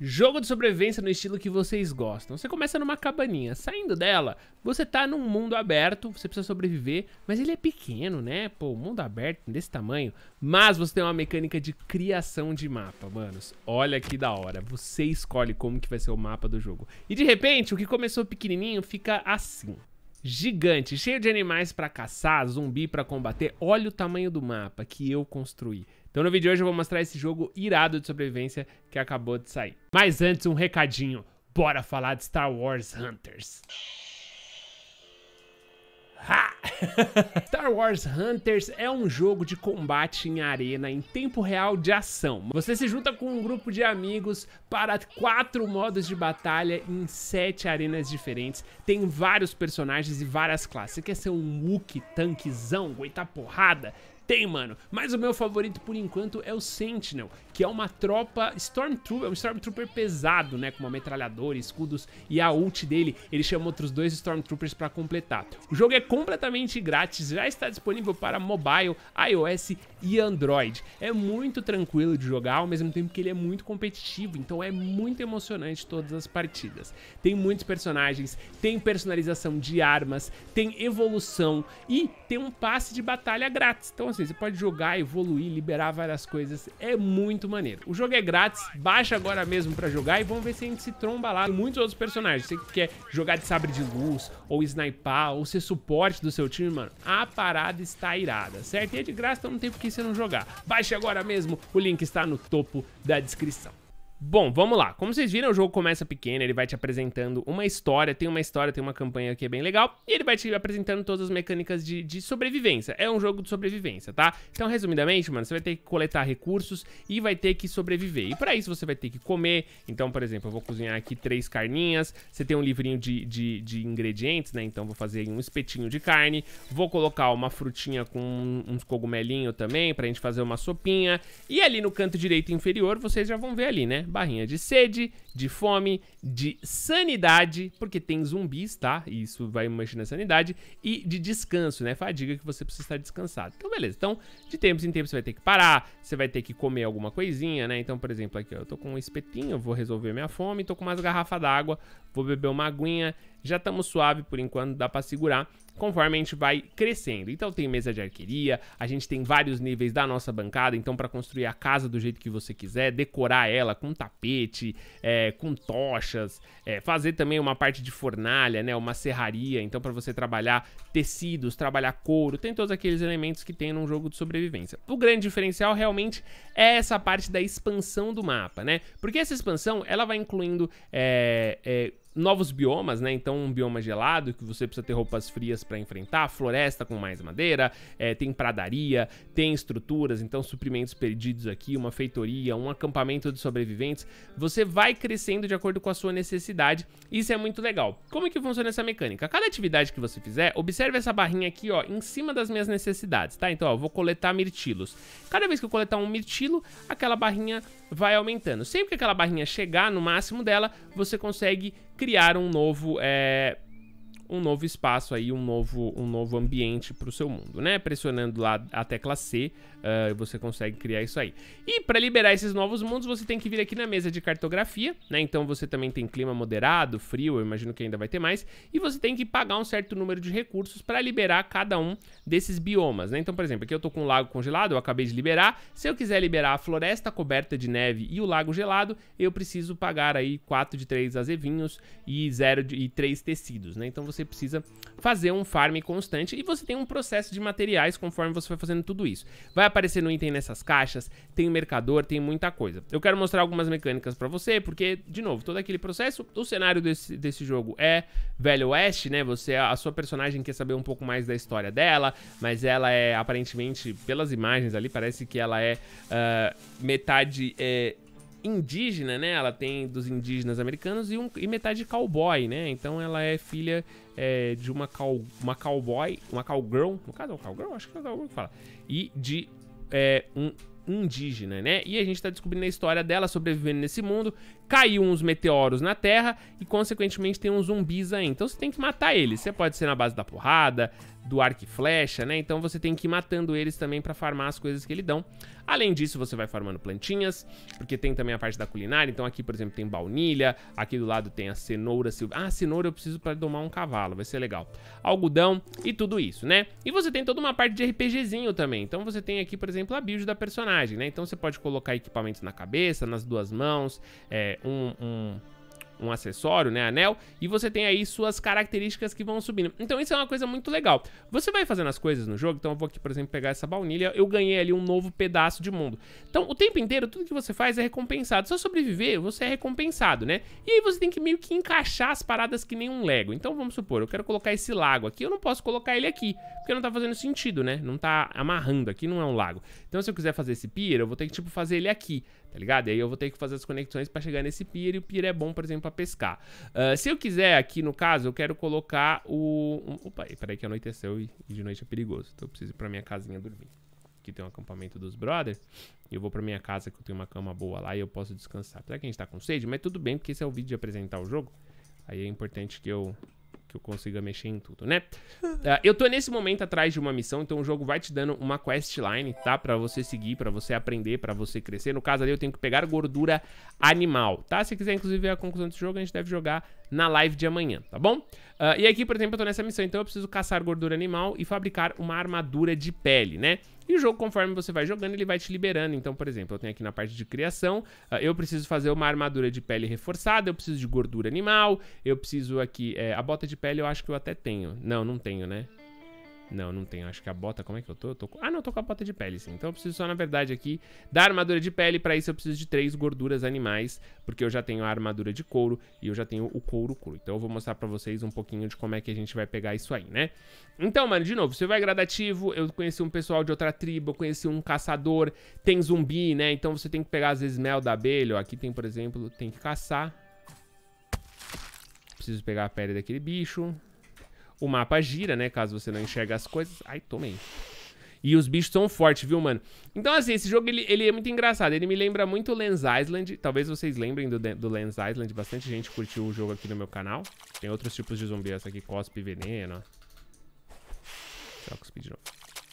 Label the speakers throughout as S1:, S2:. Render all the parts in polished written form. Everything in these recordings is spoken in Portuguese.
S1: Jogo de sobrevivência no estilo que vocês gostam. Você começa numa cabaninha, saindo dela, você tá num mundo aberto, você precisa sobreviver, mas ele é pequeno, né? Pô, mundo aberto desse tamanho. Mas você tem uma mecânica de criação de mapa, manos. Olha que da hora. Você escolhe como que vai ser o mapa do jogo. E de repente, o que começou pequenininho fica assim. Gigante, cheio de animais pra caçar, zumbi pra combater. Olha o tamanho do mapa que eu construí. Então no vídeo de hoje eu vou mostrar esse jogo irado de sobrevivência que acabou de sair. Mas antes um recadinho, bora falar de Star Wars Hunters. Ha! Star Wars Hunters é um jogo de combate em arena em tempo real de ação. Você se junta com um grupo de amigos para 4 modos de batalha em 7 arenas diferentes. Tem vários personagens e várias classes. Você quer ser um Wookiee, tanquezão, aguentar porrada? Tem, mano, mas o meu favorito por enquanto é o Sentinel, que é uma tropa Stormtrooper, um Stormtrooper pesado, né, com uma metralhadora, escudos e a ult dele, ele chama outros 2 Stormtroopers pra completar. O jogo é completamente grátis, já está disponível para mobile, iOS e Android. É muito tranquilo de jogar, ao mesmo tempo que ele é muito competitivo, então é muito emocionante todas as partidas. Tem muitos personagens, tem personalização de armas, tem evolução e tem um passe de batalha grátis. Então assim, você pode jogar, evoluir, liberar várias coisas, é muito maneiro. O jogo é grátis, baixa agora mesmo pra jogar e vamos ver se a gente se tromba lá. Tem muitos outros personagens, você que quer jogar de sabre de luz, ou snipar, ou ser suporte do seu time, mano, a parada está irada, certo? E é de graça, então não tem por que você não jogar. Baixe agora mesmo, o link está no topo da descrição. Bom, vamos lá. Como vocês viram, o jogo começa pequeno, ele vai te apresentando uma história, tem uma campanha que é bem legal, e ele vai te apresentando todas as mecânicas de sobrevivência. É um jogo de sobrevivência, tá? Então, resumidamente, mano, você vai ter que coletar recursos e vai ter que sobreviver. E pra isso você vai ter que comer. Então, por exemplo, eu vou cozinhar aqui 3 carninhas, você tem um livrinho de ingredientes, né? Então, vou fazer um espetinho de carne, vou colocar uma frutinha com uns cogumelinhos também, pra gente fazer uma sopinha. E ali no canto direito inferior, vocês já vão ver ali, né? Barrinha de sede, de fome, de sanidade, porque tem zumbis, tá? E isso vai mexer na sanidade. E de descanso, né? Fadiga, que você precisa estar descansado. Então, beleza. Então, de tempos em tempos você vai ter que parar, você vai ter que comer alguma coisinha, né? Então, por exemplo, aqui, ó, eu tô com um espetinho, eu vou resolver minha fome, tô com umas garrafas d'água, vou beber uma aguinha. Já estamos suave por enquanto, dá pra segurar, conforme a gente vai crescendo. Então tem mesa de arqueria, a gente tem vários níveis da nossa bancada, então para construir a casa do jeito que você quiser, decorar ela com tapete, com tochas, fazer também uma parte de fornalha, né, uma serraria, então para você trabalhar tecidos, trabalhar couro, tem todos aqueles elementos que tem num jogo de sobrevivência. O grande diferencial realmente é essa parte da expansão do mapa, né, porque essa expansão, ela vai incluindo novos biomas, né? Então um bioma gelado que você precisa ter roupas frias para enfrentar, floresta com mais madeira, tem pradaria, tem estruturas, então suprimentos perdidos aqui, uma feitoria, um acampamento de sobreviventes. Você vai crescendo de acordo com a sua necessidade. Isso é muito legal. Como é que funciona essa mecânica? Cada atividade que você fizer, observe essa barrinha aqui, ó, em cima das minhas necessidades, tá? Então, ó, eu vou coletar mirtilos. Cada vez que eu coletar um mirtilo, aquela barrinha vai aumentando. Sempre que aquela barrinha chegar no máximo dela, você consegue criar um novo espaço aí, um novo ambiente para o seu mundo, né? Pressionando lá a tecla C, você consegue criar isso aí. E para liberar esses novos mundos, você tem que vir aqui na mesa de cartografia, né? Então você também tem clima moderado, frio, eu imagino que ainda vai ter mais. E você tem que pagar um certo número de recursos para liberar cada um desses biomas, né? Então, por exemplo, aqui eu tô com um lago congelado, eu acabei de liberar. Se eu quiser liberar a floresta coberta de neve e o lago gelado, eu preciso pagar aí 4 de 3 azevinhos e 0 de 3 tecidos, né? Então você precisa fazer um farm constante e você tem um processo de materiais conforme você vai fazendo tudo isso. Vai aparecer no item nessas caixas, tem o mercador, tem muita coisa. Eu quero mostrar algumas mecânicas pra você, porque, de novo, todo aquele processo, o cenário desse jogo é Velho Oeste, né? A sua personagem quer saber um pouco mais da história dela, mas ela é, aparentemente, pelas imagens ali, parece que ela é metade indígena, né? Ela tem dos indígenas americanos e metade cowboy, né? Então ela é filha de uma cowgirl, no caso é um cowgirl, acho que é o cowgirl que fala, e de um indígena, né? E a gente tá descobrindo a história dela sobrevivendo nesse mundo. Caiu uns meteoros na Terra e, consequentemente, tem uns zumbis aí. Então você tem que matar eles. Você pode ser na base da porrada, do arco e flecha, né? Então você tem que ir matando eles também pra farmar as coisas que eles dão. Além disso, você vai farmando plantinhas, porque tem também a parte da culinária. Então aqui, por exemplo, tem baunilha, aqui do lado tem a cenoura. Ah, cenoura eu preciso pra domar um cavalo, vai ser legal. Algodão e tudo isso, né? E você tem toda uma parte de RPGzinho também. Então você tem aqui, por exemplo, a build da personagem, né? Então você pode colocar equipamentos na cabeça, nas duas mãos, um acessório, né, anel, e você tem aí suas características que vão subindo. Então isso é uma coisa muito legal. Você vai fazendo as coisas no jogo, então eu vou aqui, por exemplo, pegar essa baunilha, eu ganhei ali um novo pedaço de mundo. Então o tempo inteiro, tudo que você faz é recompensado. Se eu sobreviver, você é recompensado, né? E aí você tem que meio que encaixar as paradas que nem um Lego. Então vamos supor, eu quero colocar esse lago aqui, eu não posso colocar ele aqui, porque não tá fazendo sentido, né? Não tá amarrando, aqui não é um lago. Então se eu quiser fazer esse pier, eu vou ter que, tipo, fazer ele aqui, tá ligado? E aí eu vou ter que fazer as conexões pra chegar nesse pier, e o pier é bom, por exemplo, pra pescar. Se eu quiser aqui, no caso, eu quero colocar o... Opa, peraí que anoiteceu e de noite é perigoso. Então eu preciso ir pra minha casinha dormir. Aqui tem um acampamento dos brothers. E eu vou pra minha casa, que eu tenho uma cama boa lá e eu posso descansar. Apesar que a gente tá com sede, mas tudo bem, porque esse é o vídeo de apresentar o jogo. Aí é importante que eu consiga mexer em tudo, né? Eu tô nesse momento atrás de uma missão, então o jogo vai te dando uma questline, tá? Pra você seguir, pra você aprender, pra você crescer. No caso ali eu tenho que pegar gordura animal, tá? Se quiser inclusive ver a conclusão desse jogo, a gente deve jogar na live de amanhã, tá bom? E aqui, por exemplo, eu tô nessa missão, então eu preciso caçar gordura animal e fabricar uma armadura de pele, né? E o jogo, conforme você vai jogando, ele vai te liberando. Então, por exemplo, eu tenho aqui na parte de criação, eu preciso fazer uma armadura de pele reforçada, eu preciso de gordura animal, eu preciso aqui, a bota de pele eu acho que eu até tenho. Não, não tenho, né? Não tenho. Acho que a bota, como é que eu tô? Ah, não, eu tô com a bota de pele, sim. Então eu preciso só, na verdade, aqui da armadura de pele. Pra isso eu preciso de 3 gorduras animais, porque eu já tenho a armadura de couro e eu já tenho o couro cru. Então eu vou mostrar pra vocês um pouquinho de como é que a gente vai pegar isso aí, né? Então, mano, de novo, você vai gradativo. Eu conheci um pessoal de outra tribo, eu conheci um caçador, tem zumbi, né? Então você tem que pegar, às vezes, mel da abelha. Ó, aqui tem, por exemplo, tem que caçar. Preciso pegar a pele daquele bicho. O mapa gira, né? Caso você não enxergue as coisas. Ai, tomei. E os bichos são fortes, viu, mano? Então, assim, esse jogo, ele é muito engraçado. Ele me lembra muito Lens Island. Talvez vocês lembrem do Lens Island. Bastante gente curtiu o jogo aqui no meu canal. Tem outros tipos de zumbi. Essa aqui, cospe e veneno, ó. Deixa eu cuspir de novo.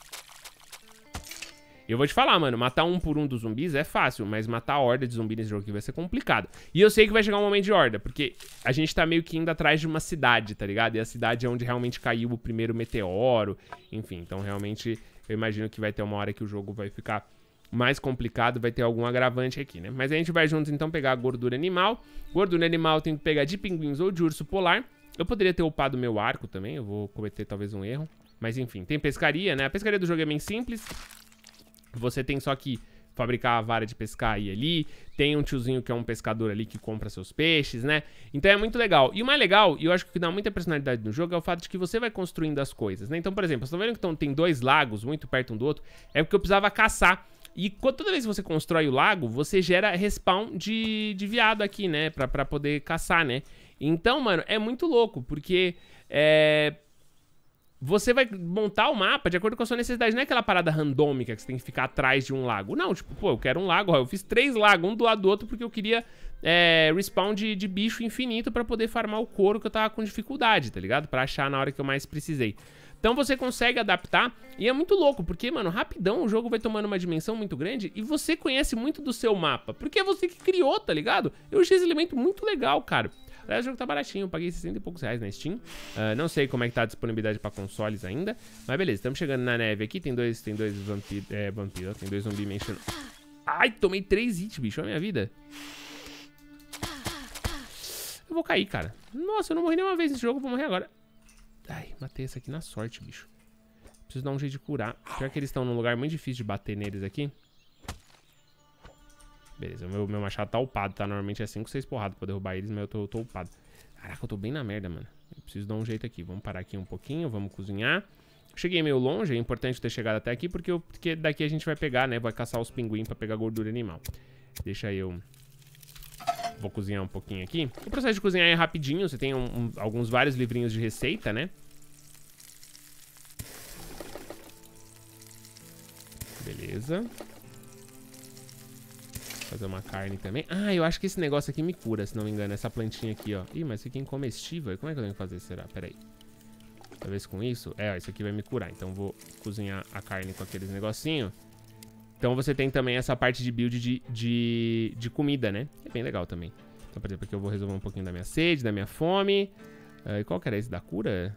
S1: Eu vou te falar, mano, matar um por um dos zumbis é fácil, mas matar a horda de zumbi nesse jogo aqui vai ser complicado. E eu sei que vai chegar um momento de horda, porque a gente tá meio que indo atrás de uma cidade, tá ligado? E a cidade é onde realmente caiu o primeiro meteoro, enfim. Então, realmente, eu imagino que vai ter uma hora que o jogo vai ficar mais complicado, vai ter algum agravante aqui, né? Mas a gente vai juntos, então, pegar a gordura animal. Gordura animal eu tenho que pegar de pinguins ou de urso polar. Eu poderia ter upado meu arco também, eu vou cometer talvez um erro. Mas, enfim, tem pescaria, né? A pescaria do jogo é bem simples. Você tem só que fabricar a vara de pescar e ali. Tem um tiozinho que é um pescador ali que compra seus peixes, né? Então é muito legal. E o mais legal, e eu acho que dá muita personalidade no jogo, é o fato de que você vai construindo as coisas, né? Então, por exemplo, vocês estão vendo que tem 2 lagos muito perto um do outro? É porque eu precisava caçar. E toda vez que você constrói o lago, você gera respawn de viado aqui, né? Pra poder caçar, né? Então, mano, é muito louco, porque você vai montar o mapa de acordo com a sua necessidade. Não é aquela parada randômica que você tem que ficar atrás de um lago. Não, tipo, pô, eu quero um lago. Ó, eu fiz 3 lagos, um do lado do outro, porque eu queria respawn de bicho infinito pra poder farmar o couro que eu tava com dificuldade, tá ligado? Pra achar na hora que eu mais precisei. Então você consegue adaptar e é muito louco, porque, mano, rapidão o jogo vai tomando uma dimensão muito grande e você conhece muito do seu mapa, porque é você que criou, tá ligado? Eu achei esse elemento muito legal, cara. Aliás, o jogo tá baratinho, eu paguei 60 e poucos reais na Steam. Não sei como é que tá a disponibilidade pra consoles ainda, mas beleza, estamos chegando na neve aqui, tem dois vampiros, tem 2 zumbi mexendo. Ai, tomei 3 hits, bicho, olha a minha vida. Eu vou cair, cara. Nossa, eu não morri nenhuma vez nesse jogo, vou morrer agora. Ai, matei esse aqui na sorte, bicho. Preciso dar um jeito de curar. Pior que eles estão num lugar muito difícil de bater neles aqui. Beleza, o meu machado tá upado, tá? Normalmente é 5, 6 porradas pra derrubar eles, mas eu tô upado. Caraca, eu tô bem na merda, mano. Eu preciso dar um jeito aqui. Vamos parar aqui um pouquinho, vamos cozinhar. Cheguei meio longe, é importante ter chegado até aqui, porque daqui a gente vai pegar, né? Vai caçar os pinguins pra pegar gordura animal. Deixa eu... Vou cozinhar um pouquinho aqui. O processo de cozinhar é rapidinho. Você tem vários livrinhos de receita, né? Beleza. Fazer uma carne também. Ah, eu acho que esse negócio aqui me cura, se não me engano. Essa plantinha aqui, ó. Ih, mas isso aqui é incomestível. Como é que eu tenho que fazer, será? Pera aí. Talvez com isso. Isso aqui vai me curar. Então vou cozinhar a carne com aqueles negocinhos. Então você tem também essa parte de build de comida, né? É bem legal também. Então, por exemplo, aqui eu vou resolver um pouquinho da minha sede, da minha fome. E qual que era esse da cura?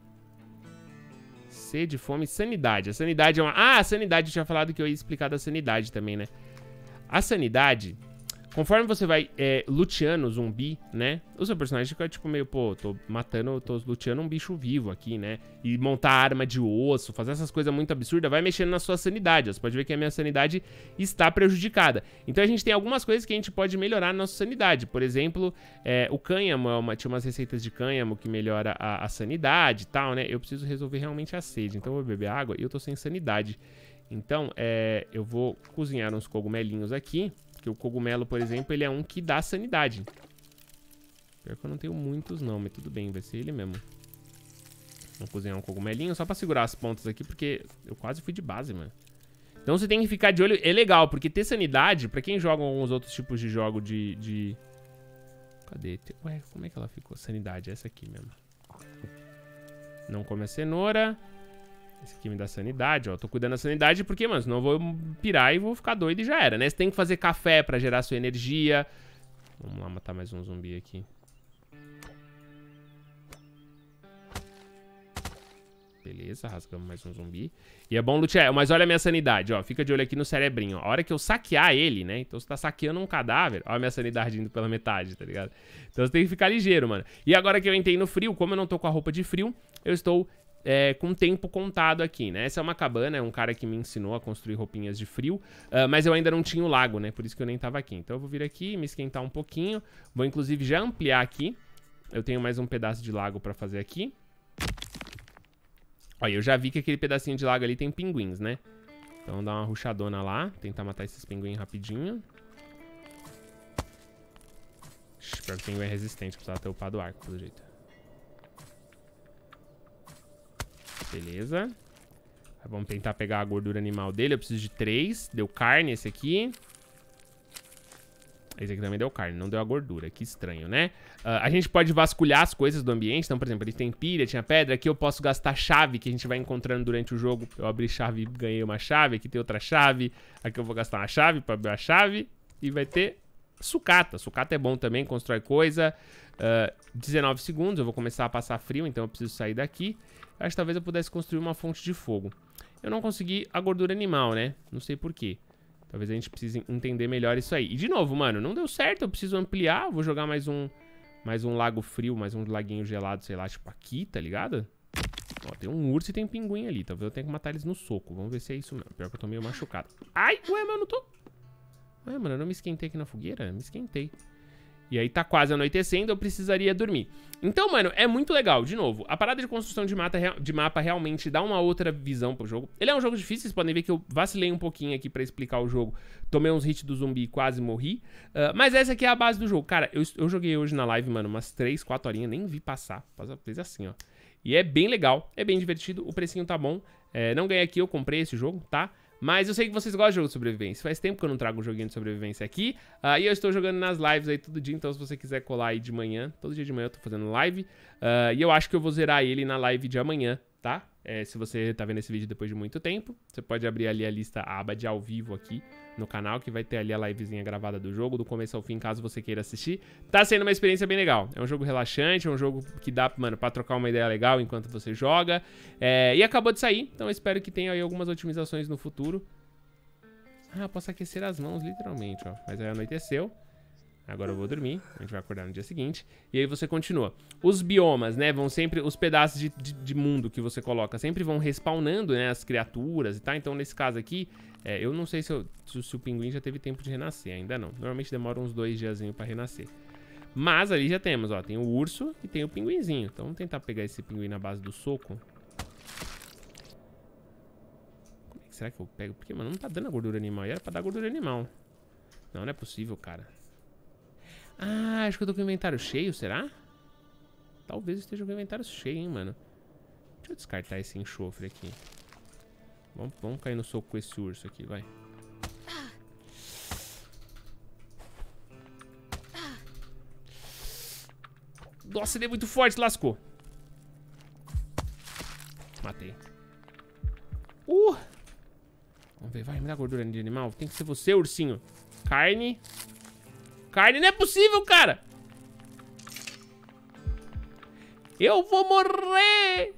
S1: Sede, fome, sanidade. A sanidade é uma... Ah, a sanidade, eu tinha falado que eu ia explicar da sanidade também, né? A sanidade, conforme você vai luteando o zumbi, né? O seu personagem fica tipo meio, pô, tô luteando um bicho vivo aqui, né? E montar arma de osso, fazer essas coisas muito absurdas, vai mexendo na sua sanidade. Você pode ver que a minha sanidade está prejudicada. Então a gente tem algumas coisas que a gente pode melhorar na nossa sanidade. Por exemplo, o cânhamo, tinha umas receitas de cânhamo que melhora a sanidade e tal, né? Eu preciso resolver realmente a sede, então eu vou beber água e eu tô sem sanidade. Então, eu vou cozinhar uns cogumelinhos aqui. Que o cogumelo, por exemplo, ele é um que dá sanidade. Pior que eu não tenho muitos não, mas tudo bem, vai ser ele mesmo. Vou cozinhar um cogumelinho só pra segurar as pontas aqui, porque eu quase fui de base, mano. Então você tem que ficar de olho. É legal, porque ter sanidade, pra quem joga alguns outros tipos de jogo Cadê? Ué, como é que ela ficou? Sanidade, essa aqui mesmo. Não come a cenoura. Esse aqui me dá sanidade, ó. Tô cuidando da sanidade porque, mano, senão eu vou pirar e vou ficar doido e já era, né? Você tem que fazer café pra gerar sua energia. Vamos lá matar mais um zumbi aqui. Beleza, rasgamos mais um zumbi. E é bom lutear, mas olha a minha sanidade, ó. Fica de olho aqui no cerebrinho, ó. A hora que eu saquear ele, né? Então você tá saqueando um cadáver. Ó a minha sanidade indo pela metade, tá ligado? Então você tem que ficar ligeiro, mano. E agora que eu entrei no frio, como eu não tô com a roupa de frio, eu estou... com tempo contado aqui, né? Essa é uma cabana, é um cara que me ensinou a construir roupinhas de frio, mas eu ainda não tinha o lago, né? Por isso que eu nem tava aqui. Então eu vou vir aqui, me esquentar um pouquinho. Vou inclusive já ampliar aqui. Eu tenho mais um pedaço de lago pra fazer aqui. Olha, eu já vi que aquele pedacinho de lago ali tem pinguins, né? Então dá uma rushadona lá, tentar matar esses pinguins rapidinho. Espero que o pinguim é resistente, precisava ter upado o arco, pelo jeito. Beleza. Vamos tentar pegar a gordura animal dele. Eu preciso de 3. Deu carne esse aqui. Esse aqui também deu carne, não deu a gordura. Que estranho, né? A gente pode vasculhar as coisas do ambiente. Então, por exemplo, ali tem pilha, tinha pedra. Aqui eu posso gastar chave que a gente vai encontrando durante o jogo. Eu abri chave e ganhei uma chave. Aqui tem outra chave. Aqui eu vou gastar uma chave pra abrir a chave. E vai ter sucata. Sucata é bom também, constrói coisa. 19 segundos, eu vou começar a passar frio, então eu preciso sair daqui. Acho que talvez eu pudesse construir uma fonte de fogo. Eu não consegui a gordura animal, né? Não sei por quê. Talvez a gente precise entender melhor isso aí. E de novo, mano, não deu certo, eu preciso ampliar. Vou jogar mais um lago frio, mais um laguinho gelado, sei lá, tipo aqui, tá ligado? Ó, tem um urso e tem um pinguim ali. Talvez eu tenha que matar eles no soco. Vamos ver se é isso mesmo. Pior que eu tô meio machucado. Ai, ué, mano, eu tô... Ué, mano, eu não me esquentei aqui na fogueira? Me esquentei. E aí tá quase anoitecendo, eu precisaria dormir. Então, mano, é muito legal. De novo, a parada de construção de mapa realmente dá uma outra visão pro jogo. Ele é um jogo difícil, vocês podem ver que eu vacilei um pouquinho aqui pra explicar o jogo. Tomei uns hits do zumbi e quase morri. Mas essa aqui é a base do jogo. Cara, eu joguei hoje na live, mano, umas 3, 4 horinhas, nem vi passar. Fez assim, ó. E é bem legal, é bem divertido, o precinho tá bom. Não ganhei aqui, eu comprei esse jogo, tá? Mas eu sei que vocês gostam de jogo de sobrevivência. Faz tempo que eu não trago um joguinho de sobrevivência aqui. E eu estou jogando nas lives aí todo dia. Então se você quiser colar aí de manhã, todo dia de manhã eu tô fazendo live. E eu acho que eu vou zerar ele na live de amanhã, tá? Se você tá vendo esse vídeo depois de muito tempo, você pode abrir ali a aba de ao vivo aqui no canal, que vai ter ali a livezinha gravada do jogo, do começo ao fim, caso você queira assistir. Tá sendo uma experiência bem legal. É um jogo relaxante, é um jogo que dá, mano, pra trocar uma ideia legal enquanto você joga. E acabou de sair, então eu espero que tenha aí algumas otimizações no futuro. Eu posso aquecer as mãos, literalmente, ó. Mas aí anoiteceu. Agora eu vou dormir, a gente vai acordar no dia seguinte. E aí você continua. Os biomas, né, vão sempre... Os pedaços de mundo que você coloca sempre vão respawnando, né, as criaturas e tal. Então, nesse caso aqui, eu não sei se o pinguim já teve tempo de renascer. Ainda não. Normalmente demora uns 2 diazinhos pra renascer. Mas ali já temos, ó. Tem o urso e tem o pinguinzinho. Então, vamos tentar pegar esse pinguim na base do soco. Como é que será que eu pego? Porque, mano, não tá dando a gordura animal. E era pra dar gordura animal. Não é possível, cara. Acho que eu tô com o inventário cheio, será? Talvez eu esteja com o inventário cheio, hein, mano. Deixa eu descartar esse enxofre aqui. Vamos cair no soco com esse urso aqui, vai. Nossa, ele é muito forte, lascou. matei. Vamos ver, vai, me dá gordura de animal. Tem que ser você, ursinho. Carne. Carne, não é possível, cara. Eu vou morrer.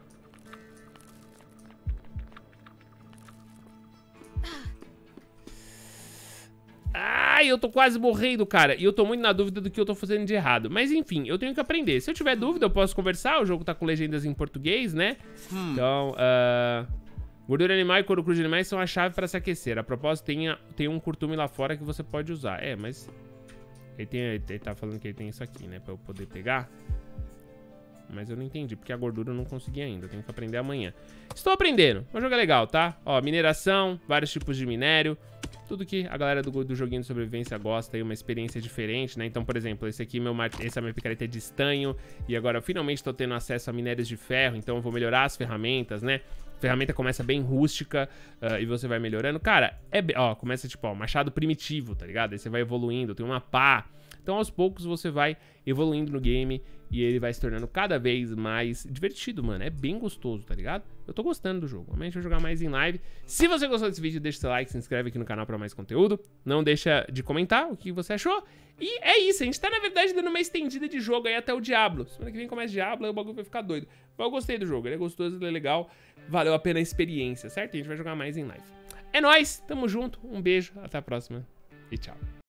S1: Ai, eu tô quase morrendo, cara. E eu tô muito na dúvida do que eu tô fazendo de errado. Mas enfim, eu tenho que aprender. Se eu tiver dúvida, eu posso conversar. O jogo tá com legendas em português, né? Então, gordura animal e couro cru de animais são a chave para se aquecer. A propósito, tem um curtume lá fora que você pode usar. É, mas... Ele tá falando que ele tem isso aqui, né? Pra eu poder pegar. Mas eu não entendi, porque a gordura eu não consegui ainda. Eu tenho que aprender amanhã. Estou aprendendo. O jogo é legal, tá? Ó, mineração, vários tipos de minério. Tudo que a galera do joguinho de sobrevivência gosta. Aí uma experiência diferente, né? Então, por exemplo, essa minha picareta é de estanho. E agora eu finalmente tô tendo acesso a minérios de ferro. Então eu vou melhorar as ferramentas, né? A ferramenta começa bem rústica e você vai melhorando. Cara, começa tipo, machado primitivo, tá ligado? Aí você vai evoluindo, tem uma pá. Então, aos poucos, você vai evoluindo no game e ele vai se tornando cada vez mais divertido, mano. É bem gostoso, tá ligado? Eu tô gostando do jogo. Amanhã a gente vai jogar mais em live. Se você gostou desse vídeo, deixa seu like, se inscreve aqui no canal pra mais conteúdo. Não deixa de comentar o que você achou. E é isso, a gente tá, na verdade, dando uma estendida de jogo aí até o Diablo. Semana que vem começa Diablo, aí o bagulho vai ficar doido. Mas eu gostei do jogo, ele é gostoso, ele é legal. Valeu a pena a experiência, certo? A gente vai jogar mais em live. É nóis, tamo junto, um beijo, até a próxima e tchau.